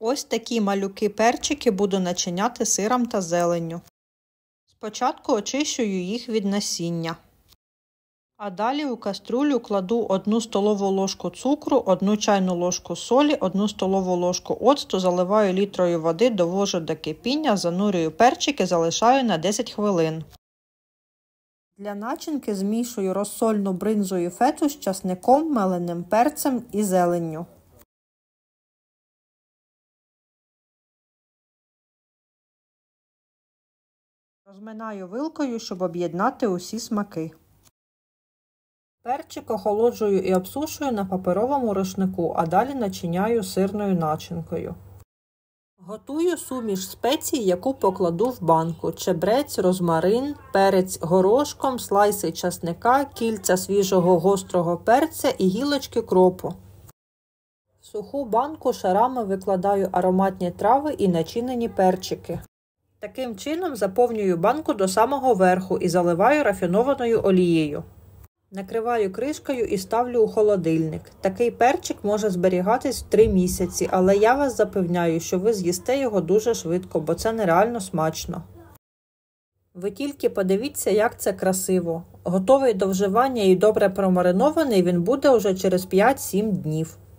Ось такі малюки-перчики буду начиняти сиром та зеленню. Спочатку очищую їх від насіння. А далі у каструлю кладу 1 столову ложку цукру, 1 чайну ложку солі, 1 столову ложку оцту, заливаю літрою води, довожу до кипіння, занурюю перчики, залишаю на 10 хвилин. Для начинки змішую розсольну бринзу і фету з часником, меленим перцем і зеленню. Розминаю вилкою, щоб об'єднати усі смаки. Перчик охолоджую і обсушую на паперовому рушнику, а далі начиняю сирною начинкою. Готую суміш спецій, яку покладу в банку: чебрець, розмарин, перець горошком, слайси часника, кільця свіжого гострого перця і гілочки кропу. В суху банку шарами викладаю ароматні трави і начинені перчики. Таким чином заповнюю банку до самого верху і заливаю рафінованою олією. Накриваю кришкою і ставлю у холодильник. Такий перчик може зберігатись 3 місяці, але я вас запевняю, що ви з'їсте його дуже швидко, бо це нереально смачно. Ви тільки подивіться, як це красиво. Готовий до вживання і добре промаринований він буде уже через 5-7 днів.